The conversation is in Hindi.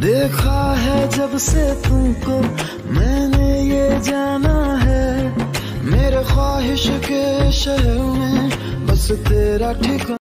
देखा है जब से तुमको मैंने ये जाना है, मेरे ख्वाहिश के शहर में बस तेरा ठिकाना।